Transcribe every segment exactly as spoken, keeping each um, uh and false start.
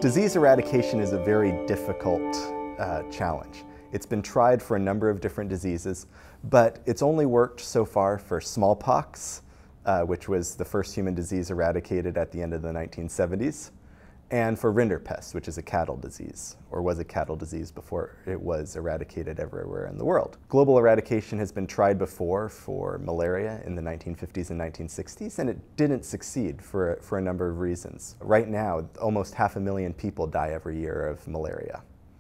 Disease eradication is a very difficult uh, challenge. It's been tried for a number of different diseases, but it's only worked so far for smallpox, uh, which was the first human disease eradicated at the end of the nineteen seventies, and for rinderpest, which is a cattle disease, or was a cattle disease before it was eradicated everywhere in the world. Global eradication has been tried before for malaria in the nineteen fifties and nineteen sixties, and it didn't succeed for, for a number of reasons. Right now, almost half a million people die every year of malaria,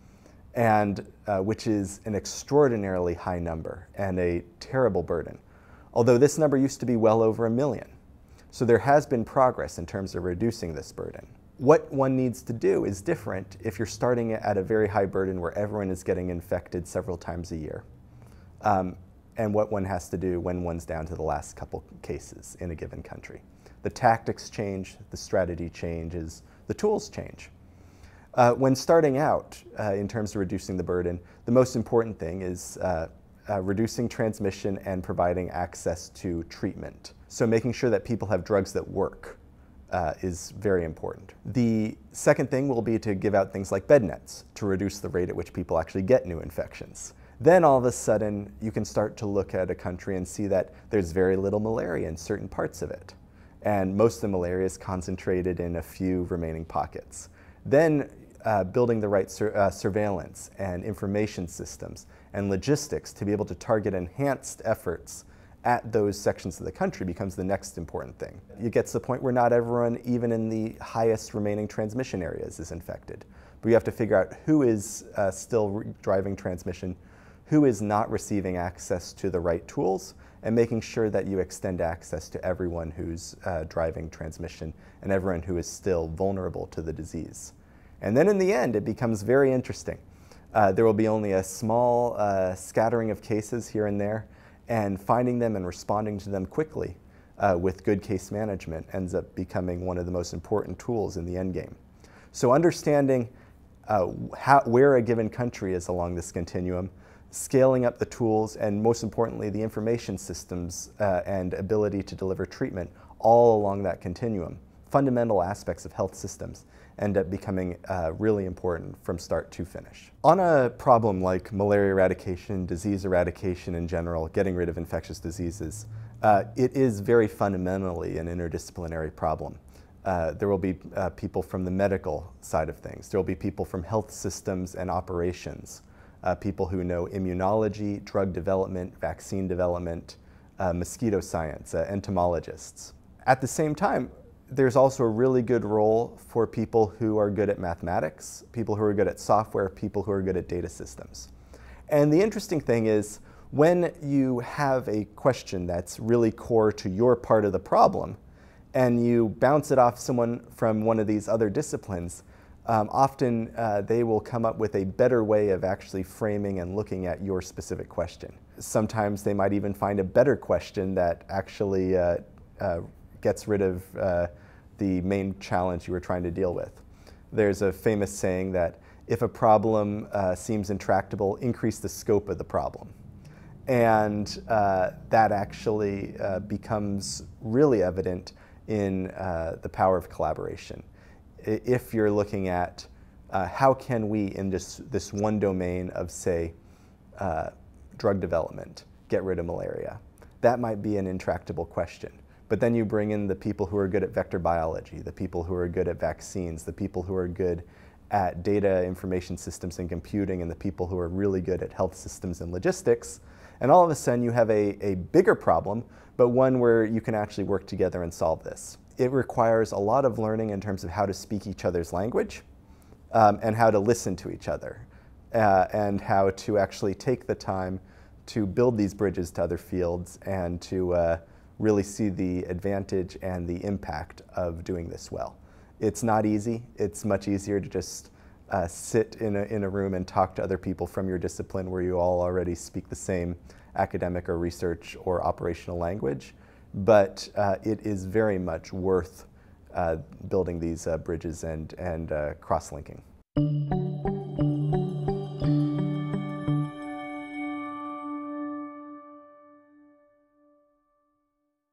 and uh, which is an extraordinarily high number and a terrible burden, although this number used to be well over a million. So there has been progress in terms of reducing this burden. What one needs to do is different if you're starting at a very high burden where everyone is getting infected several times a year, um, and what one has to do when one's down to the last couple cases in a given country. The tactics change, the strategy changes, the tools change. Uh, when starting out uh, in terms of reducing the burden, the most important thing is uh, uh, reducing transmission and providing access to treatment. So making sure that people have drugs that work Uh, is very important. The second thing will be to give out things like bed nets to reduce the rate at which people actually get new infections. Then all of a sudden you can start to look at a country and see that there's very little malaria in certain parts of it, and most of the malaria is concentrated in a few remaining pockets. Then uh, building the right sur uh, surveillance and information systems and logistics to be able to target enhanced efforts at those sections of the country becomes the next important thing. You get to the point where not everyone, even in the highest remaining transmission areas, is infected. But you have to figure out who is uh, still driving transmission, who is not receiving access to the right tools, and making sure that you extend access to everyone who's uh, driving transmission and everyone who is still vulnerable to the disease. And then in the end, it becomes very interesting. Uh, there will be only a small uh, scattering of cases here and there, and finding them and responding to them quickly uh, with good case management ends up becoming one of the most important tools in the end game. So understanding uh, how, where a given country is along this continuum, scaling up the tools, and most importantly, the information systems uh, and ability to deliver treatment all along that continuum, fundamental aspects of health systems, end up becoming uh, really important from start to finish. On a problem like malaria eradication, disease eradication in general, getting rid of infectious diseases, uh, it is very fundamentally an interdisciplinary problem. Uh, there will be uh, people from the medical side of things. There will be people from health systems and operations, uh, people who know immunology, drug development, vaccine development, uh, mosquito science, uh, entomologists. At the same time, there's also a really good role for people who are good at mathematics, people who are good at software, people who are good at data systems. And the interesting thing is, when you have a question that's really core to your part of the problem, and you bounce it off someone from one of these other disciplines, um, often uh, they will come up with a better way of actually framing and looking at your specific question. Sometimes they might even find a better question that actually uh, uh, gets rid of uh, the main challenge you were trying to deal with. There's a famous saying that if a problem uh, seems intractable, increase the scope of the problem. And uh, that actually uh, becomes really evident in uh, the power of collaboration. If you're looking at uh, how can we, in this, this one domain of, say, uh, drug development, get rid of malaria, that might be an intractable question. But then you bring in the people who are good at vector biology, the people who are good at vaccines, the people who are good at data information systems and computing, and the people who are really good at health systems and logistics. And all of a sudden you have a, a bigger problem, but one where you can actually work together and solve this. It requires a lot of learning in terms of how to speak each other's language um, and how to listen to each other uh, and how to actually take the time to build these bridges to other fields and to uh, really see the advantage and the impact of doing this well. It's not easy. It's much easier to just uh, sit in a, in a room and talk to other people from your discipline where you all already speak the same academic or research or operational language. But uh, it is very much worth uh, building these uh, bridges and, and uh, cross-linking.